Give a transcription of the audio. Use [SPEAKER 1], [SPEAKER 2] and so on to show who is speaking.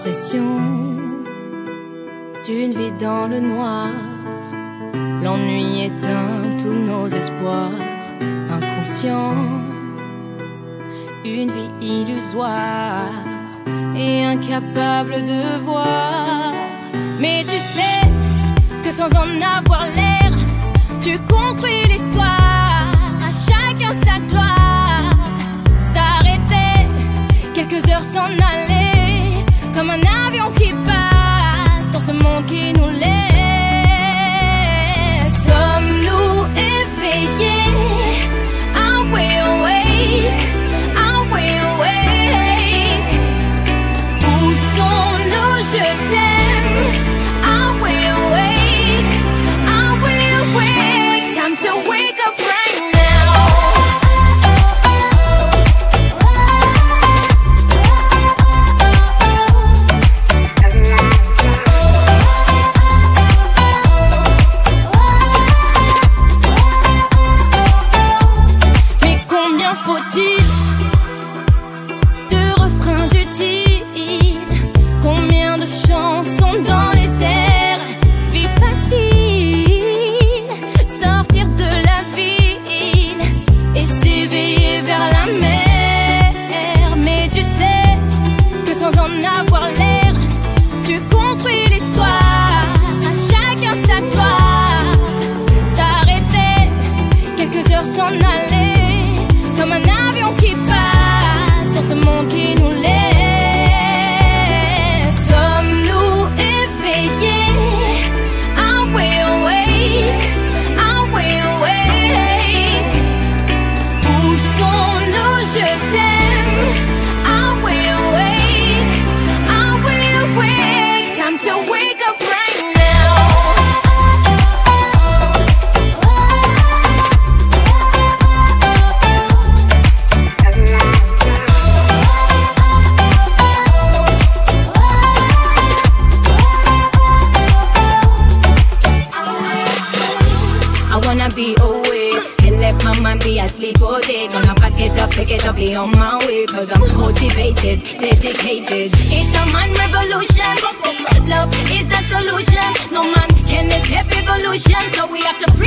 [SPEAKER 1] l'impression d'une vie dans le noir. L'ennui éteint tous nos espoirs. Inconscient, une vie illusoire et incapable de voir. Mais tu sais que sans en avoir l'air, tu construis l'histoire. À chacun sa gloire. S'arrêter, quelques heures s'en aller, comme un avion qui passe dans ce monde qui nous laisse. Sommes-nous éveillés? Are we awake? Are we awake? Où sont nos je t'aime? Are we awake? Are we awake? Time to wake up right now. Mais combien faut-il de refrains utiles? Combien de chansons dans les airs? Vie facile, sortir de la ville et s'éveiller vers la mer. Mais tu sais que sans en avoir l'air, tu construis l'histoire. À chacun sa gloire. S'arrêter, quelques heures s'en aller, comme un avion qui passe dans ce monde qui nous laisse. Sommes-nous éveillés? Are we awake? Are we awake? Où sont nos je t'aime? Are we awake? Are we awake? Time to wake up right now. I wanna be awake and let my mind be asleep all day. Gonna pick it up, be on my way. Cause I'm motivated, dedicated. It's a man revolution. Love is the solution. No man can escape evolution. So we have to